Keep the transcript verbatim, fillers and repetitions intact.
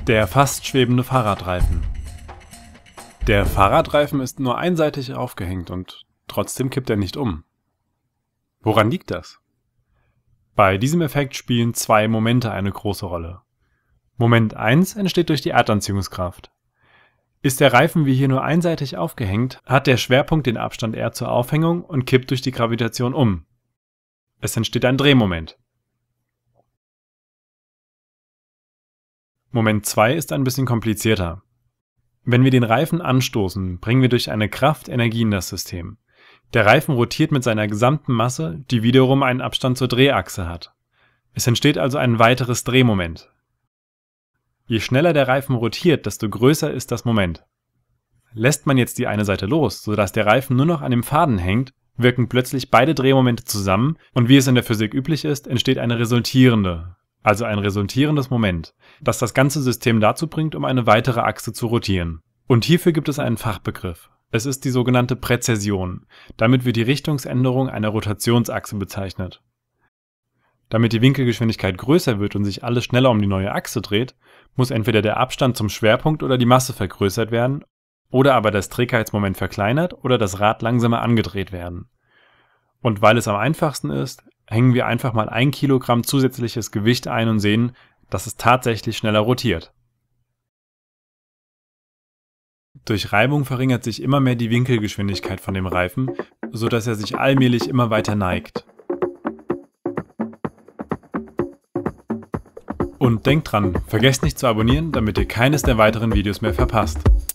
Der fast schwebende Fahrradreifen. Der Fahrradreifen ist nur einseitig aufgehängt und trotzdem kippt er nicht um. Woran liegt das? Bei diesem Effekt spielen zwei Momente eine große Rolle. Moment eins entsteht durch die Erdanziehungskraft. Ist der Reifen wie hier nur einseitig aufgehängt, hat der Schwerpunkt den Abstand r zur Aufhängung und kippt durch die Gravitation um. Es entsteht ein Drehmoment. Moment zwei ist ein bisschen komplizierter. Wenn wir den Reifen anstoßen, bringen wir durch eine Kraft Energie in das System. Der Reifen rotiert mit seiner gesamten Masse, die wiederum einen Abstand zur Drehachse hat. Es entsteht also ein weiteres Drehmoment. Je schneller der Reifen rotiert, desto größer ist das Moment. Lässt man jetzt die eine Seite los, sodass der Reifen nur noch an dem Faden hängt, wirken plötzlich beide Drehmomente zusammen und wie es in der Physik üblich ist, entsteht eine resultierende, also ein resultierendes Moment, das das ganze System dazu bringt, um eine weitere Achse zu rotieren. Und hierfür gibt es einen Fachbegriff. Es ist die sogenannte Präzession. Damit wird die Richtungsänderung einer Rotationsachse bezeichnet. Damit die Winkelgeschwindigkeit größer wird und sich alles schneller um die neue Achse dreht, muss entweder der Abstand zum Schwerpunkt oder die Masse vergrößert werden, oder aber das Trägheitsmoment verkleinert oder das Rad langsamer angedreht werden. Und weil es am einfachsten ist, hängen wir einfach mal ein Kilogramm zusätzliches Gewicht ein und sehen, dass es tatsächlich schneller rotiert. Durch Reibung verringert sich immer mehr die Winkelgeschwindigkeit von dem Reifen, sodass er sich allmählich immer weiter neigt. Und denkt dran, vergesst nicht zu abonnieren, damit ihr keines der weiteren Videos mehr verpasst.